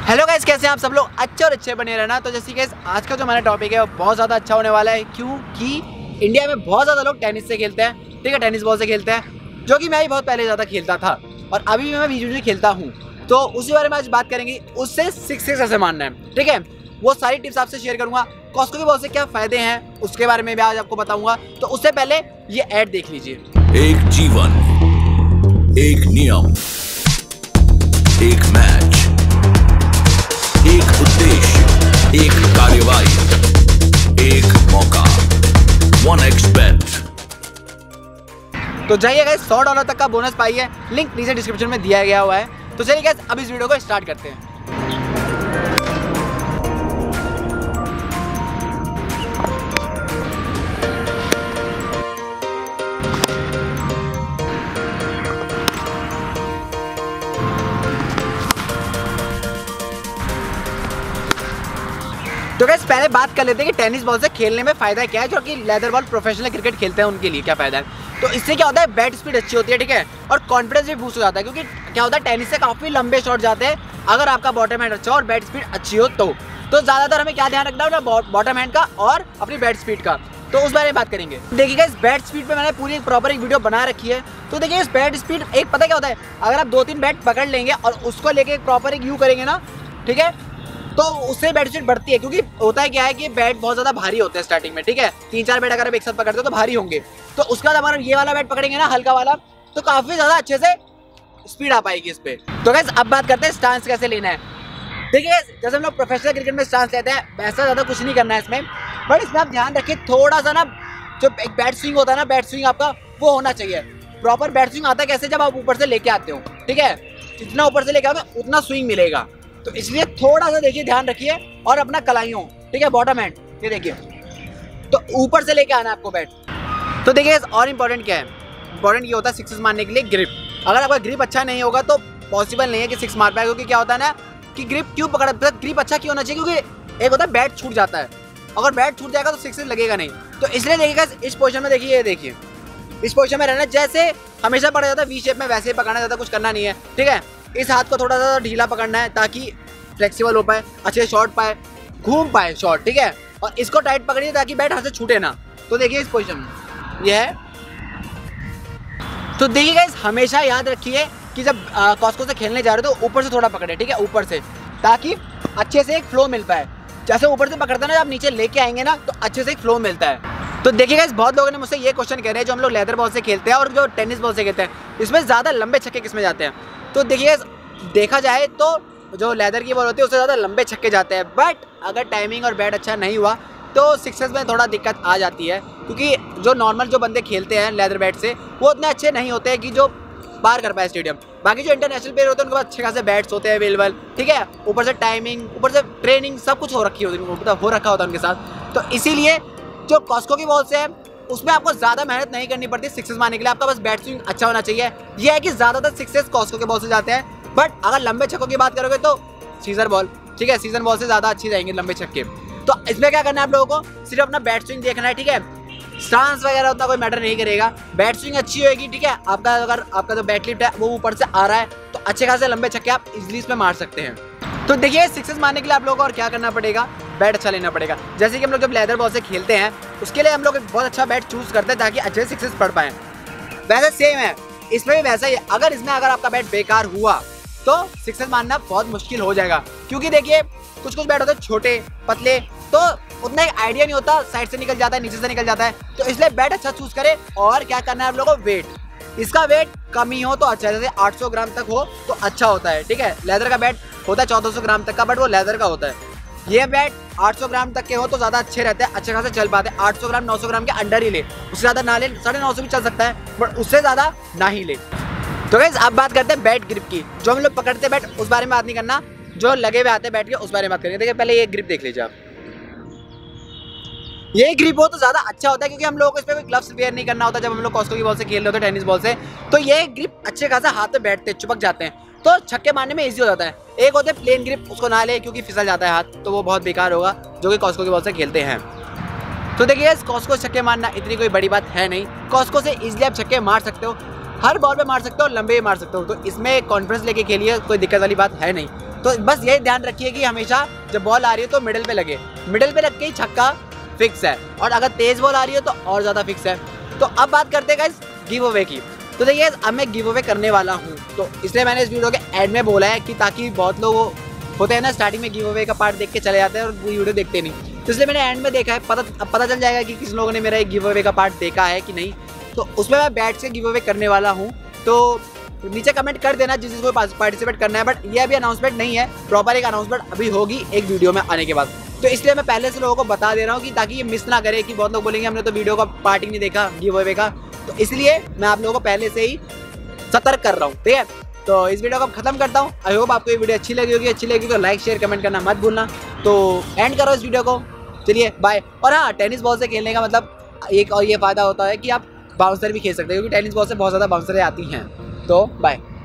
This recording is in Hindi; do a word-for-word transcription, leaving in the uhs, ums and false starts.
हेलो गाइस, कैसे हैं आप सब लोग? अच्छे और अच्छे बने रहना। तो जैसे गाइस आज का जो हमारा टॉपिक है वो बहुत ज़्यादा अच्छा होने वाला है, क्योंकि इंडिया में बहुत ज़्यादा लोग टेनिस से खेलते हैं। ठीक है, टेनिस बॉल से खेलते हैं, जो कि मैं भी बहुत पहले ज़्यादा खेलता था और अभी भी मैं बीच बीच में खेलता हूँ। तो उसी बारे में आज बात करेंगे, उससे सिक्सेस कैसे मारना है। ठीक है, वो सारी टिप्स आपसे शेयर करूँगा। कॉस्को की बॉल से क्या फ़ायदे हैं उसके बारे में भी आज आपको बताऊँगा। तो उससे पहले ये ऐड देख लीजिए। एक जीवन, एक नियम, एक मैच, एक उद्देश्य, एक कार्यवाही, एक मौका, वन एक्सपेक्ट। तो जाइए गाइस, सौ डॉलर तक का बोनस पाइए, लिंक नीचे डिस्क्रिप्शन में दिया गया हुआ है। तो चलिए गाइस अब इस वीडियो को स्टार्ट करते हैं। तो गाइस पहले बात कर लेते हैं कि टेनिस बॉल से खेलने में फायदा क्या है, जो कि लेदर बॉल प्रोफेशनल क्रिकेट खेलते हैं उनके लिए क्या फायदा है। तो इससे क्या होता है, बैट स्पीड अच्छी होती है। ठीक है, और कॉन्फिडेंस भी बूस्ट हो जाता है, क्योंकि क्या होता है टेनिस से काफी लंबे शॉट जाते हैं अगर आपका बॉटम हैंड अच्छा हो और बैट स्पीड अच्छी हो तो तो ज्यादातर हमें क्या ध्यान रखना है, बॉटम हैंड का और अपनी बैट स्पीड का। तो उस बारे में बात करेंगे। देखिए इस बैट स्पीड पे मैंने पूरी प्रॉपर एक वीडियो बना रखी है। तो देखिए इस बैट स्पीड एक पता क्या होता है, अगर आप दो तीन बैट पकड़ लेंगे और उसको लेके प्रॉपर एक यू करेंगे ना, ठीक है, तो उससे बैट स्पीड बढ़ती है। क्योंकि होता है क्या है कि बैट बहुत ज्यादा भारी होते हैं स्टार्टिंग में। ठीक है, तीन चार बैट अगर आप एक साथ पकड़ते हो तो भारी होंगे। तो उसके बाद हमारा ये वाला बैट पकड़ेंगे ना, हल्का वाला, तो काफी ज्यादा अच्छे से स्पीड आ पाएगी इस पे। तो गाइस अब बात करते हैं स्टांस कैसे लेना है। देखिए जैसे हम लोग प्रोफेशनल क्रिकेट में स्टांस लेते हैं, वैसा ज्यादा कुछ नहीं करना है इसमें, बट इसमें आप ध्यान रखिए थोड़ा सा ना, जो एक बैट स्विंग होता है ना, बैट स्विंग आपका वो होना चाहिए। प्रॉपर बैट स्विंग आता है कैसे, जब आप ऊपर से लेके आते हो। ठीक है, जितना ऊपर से लेके आओगे उतना स्विंग मिलेगा। तो इसलिए थोड़ा सा देखिए, ध्यान रखिए, और अपना कलाइयों, ठीक है, बॉटम हैंड, ये देखिए, तो ऊपर से लेके आना है आपको बैट। तो देखिए और इंपॉर्टेंट क्या है, इंपॉर्टेंट ये होता है सिक्सेस मारने के लिए ग्रिप। अगर आपका ग्रिप अच्छा नहीं होगा तो पॉसिबल नहीं है कि सिक्स मार पाए। क्योंकि क्या होता है ना कि ग्रिप क्यों पकड़, ग्रिप अच्छा क्यों होना चाहिए, क्योंकि एक होता है बैट छूट जाता है, अगर बैट छूट जाएगा तो सिक्सेस लगेगा नहीं। तो इसलिए देखिएगा इस पोजीशन में, देखिए ये देखिए, इस पोजीशन में रहना, जैसे हमेशा पड़ा जाता है वी शेप में, वैसे ही पकड़ना, ज़्यादा कुछ करना नहीं है। ठीक है, इस हाथ को थोड़ा सा ढीला पकड़ना है ताकि फ्लेक्सिबल हो पाए, अच्छे से शॉट पाए, घूम पाए शॉट। ठीक है, और इसको टाइट पकड़िए ताकि बैट हाथ से छूटे ना। तो देखिए इस पोजीशन में ये है। तो देखिए गाइस हमेशा याद रखिए कि जब कॉस्को से खेलने जा रहे हो तो ऊपर से थोड़ा पकड़े। ठीक है, ऊपर से, ताकि अच्छे से एक फ्लो मिल पाए। जैसे ऊपर से पकड़ते हैं ना, आप नीचे लेके आएंगे ना तो अच्छे से एक फ्लो मिलता है। तो देखिए गाइस बहुत लोगों ने मुझसे ये क्वेश्चन कह रहे हैं, जो हम लोग लेदर बॉल से खेलते हैं और जो टेनिस बॉल से खेलते हैं, इसमें ज़्यादा लंबे छक्के किसमें जाते हैं। तो देखिए देखा जाए तो जो लेदर की बॉल होती है उससे ज़्यादा लंबे छक्के जाते हैं, बट अगर टाइमिंग और बैट अच्छा नहीं हुआ तो सिक्सेस में थोड़ा दिक्कत आ जाती है। क्योंकि जो नॉर्मल जो बंदे खेलते हैं लेदर बैट से, वो उतने अच्छे नहीं होते हैं कि जो पार कर पाए स्टेडियम। बाकी जो इंटरनेशनल प्लेयर होते हैं उनके पास अच्छे खासे बैट्स होते हैं अवेलेबल। ठीक है, ऊपर से टाइमिंग, ऊपर से ट्रेनिंग, सब कुछ हो रखी होती है, मतलब हो रखा होता है उनके साथ। तो इसीलिए जो कॉस्को की बॉल से है उसमें आपको ज़्यादा मेहनत नहीं करनी पड़ती सिक्सेस मारने के लिए। आपका बस बैट स्विंग अच्छा होना चाहिए। यह है कि ज़्यादातर सिक्सेस कॉस्को के बॉल से जाते हैं, बट अगर लंबे छक्कों की बात करोगे तो सीजर बॉल, ठीक है, सीजन बॉल से ज़्यादा अच्छी जाएंगे लंबे छक्के। तो इसमें क्या करना है आप लोगों को, सिर्फ अपना बैट स्विंग देखना है। ठीक है, स्टांस वगैरह उतना कोई मैटर नहीं करेगा, बैट स्विंग अच्छी होगी। ठीक है, आपका अगर आपका जो बैट लिफ्ट है वो ऊपर से आ रहा है तो अच्छे खासे लंबे छक्के आप इजीली इसमें मार सकते हैं। तो देखिए सिक्सेस मारने के लिए आप लोगों को और क्या करना पड़ेगा, बैट अच्छा लेना पड़ेगा। जैसे कि हम लोग जब लेदर बॉल से खेलते हैं उसके लिए हम लोग एक बहुत अच्छा बैट चूज करते हैं ताकि अच्छे से सिक्सेस पड़ पाए। वैसे सेम है इसमें भी वैसा ही। अगर इसमें अगर आपका बैट बेकार हुआ तो सिक्सेस मारना बहुत मुश्किल हो जाएगा। क्योंकि देखिए कुछ कुछ बैट होते हैं छोटे पतले, तो उतना एक आइडिया नहीं होता, साइड से निकल जाता है, नीचे से निकल जाता है। तो इसलिए बैट अच्छा चूज करें। और क्या करना है आप लोगों को, वेट, इसका वेट कम ही हो तो अच्छा है, जैसे आठ सौ ग्राम तक हो तो अच्छा होता है। ठीक है, लेदर का बैट होता है चौदह सौ ग्राम तक का, बट वो लेदर का होता है। ये बैट आठ सौ ग्राम तक के हो तो ज़्यादा अच्छे रहते हैं, अच्छे खासे चल पाते हैं। आठ सौ ग्राम नौ सौ ग्राम के अंडर ही ले, उससे ज़्यादा ना ले, साढ़े नौ सौ भी चल सकता है, बट उससे ज़्यादा ना ही ले। तो गाइस अब बात करते हैं बैट ग्रिप की। जो हम लोग पकड़ते हैं बैट उस बारे में बात नहीं करना, जो लगे हुए आते हैं बैट के उस बारे में बात करेंगे। देखिए पहले ये ग्रिप देख लीजिए आप, ये ग्रिप हो तो ज़्यादा अच्छा होता है, क्योंकि हम लोगों को इस पर कोई ग्लव्स वेयर नहीं करना होता। जब हम लोग कॉस्को की बॉल से खेल रहे होते हैं टेनिस बॉल से, तो ये ग्रिप अच्छे खासा हाथ में बैठते हैं, चिपक जाते हैं, तो छक्के मारने में इजी हो जाता है। एक होते हैं प्लेन ग्रिप, उसको ना ले क्योंकि फिसल जाता है हाथ, तो वो बहुत बेकार होगा जो कि कॉस्को की बॉल से खेलते हैं। तो देखिए कॉस्को से छक्के मारना इतनी कोई बड़ी बात है नहीं, कॉस्को से इजीली आप छक्के मार सकते हो, हर बॉल पे मार सकते हो, लंबे मार सकते हो। तो इसमें कॉन्फिडेंस लेके खेलिए, कोई दिक्कत वाली बात है नहीं। तो बस यही ध्यान रखिए कि हमेशा जब बॉल आ रही है तो मिडिल पे लगे, मिडिल पे लग के ही छक्का फिक्स है, और अगर तेज बॉल आ रही है तो और ज़्यादा फिक्स है। तो अब बात करते हैं गाइस गिव अवे की। तो देखिए अब मैं गिव अवे करने वाला हूँ, तो इसलिए मैंने इस वीडियो के एंड में बोला है कि ताकि बहुत लोग होते हैं ना स्टार्टिंग में गिव अवे का पार्ट देख के चले जाते हैं और वो वीडियो देखते नहीं, तो इसलिए मैंने एंड में देखा है, पता अब पता चल जाएगा कि किस लोगों ने मेरा एक गिव अवे का पार्ट देखा है कि नहीं। तो उसमें मैं बैठ से गिव अवे करने वाला हूँ, तो नीचे कमेंट कर देना जिस जिसको पार्टिसिपेट करना है। बट ये अभी अनाउंसमेंट नहीं है, प्रॉपर एक अनाउंसमेंट अभी होगी एक वीडियो में आने के बाद। तो इसलिए मैं पहले से लोगों को बता दे रहा हूँ कि ताकि ये मिस ना करे कि बहुत लोग बोलेंगे हमने तो वीडियो का पार्ट ही नहीं देखा गिव अवे का। तो इसलिए मैं आप लोगों को पहले से ही सतर्क कर रहा हूँ, ठीक है। तो इस वीडियो को खत्म करता हूँ। आई होप आपको ये वीडियो अच्छी लगी होगी, अच्छी लगी तो लाइक शेयर कमेंट करना मत भूलना। तो एंड करो इस वीडियो को, चलिए बाय। और हाँ, टेनिस बॉल से खेलने का मतलब एक और ये फायदा होता है कि आप बाउंसर भी खेल सकते हैं, क्योंकि टेनिस बॉल से बहुत ज़्यादा बाउंसरें आती हैं। तो बाय।